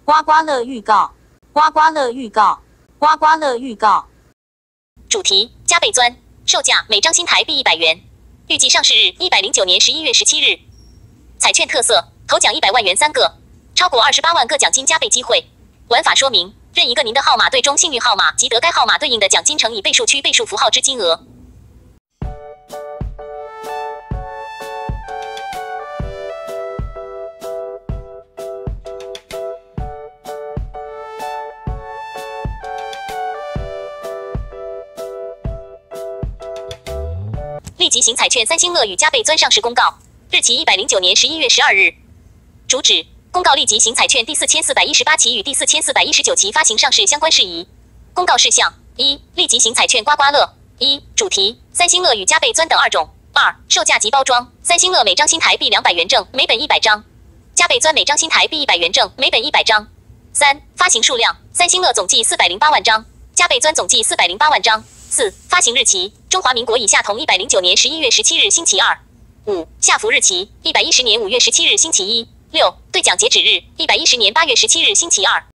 刮刮乐预告，刮刮乐预告，刮刮乐预告。 主题：加倍钻，售价每张新台币100元，预计上市日109年11月17日。彩券特色：头奖100万元3个，超过28万个奖金加倍机会。玩法说明：任一个您的号码对中幸运号码，即得该号码对应的奖金乘以倍数区倍数符号之金额。立即型彩券三星乐与加倍钻上市公告，日期109年11月12日。主旨：公告立即型彩券第4418期与第4419期发行上市相关事宜。公告事项：一、立即型彩券刮刮乐。一、主题：三星乐与加倍钻等2种。二、售价及包装：三星乐每张新台币200元正，每本100张；加倍钻每张新台币100元正，每本100张。三、发行数量：三星乐总计408万张，加倍钻总计408万张。四、发行日期：中华民国以下同109年11月17日星期二。五、下浮日期：110年5月17日星期一。六、兑奖截止日：110年8月17日星期二。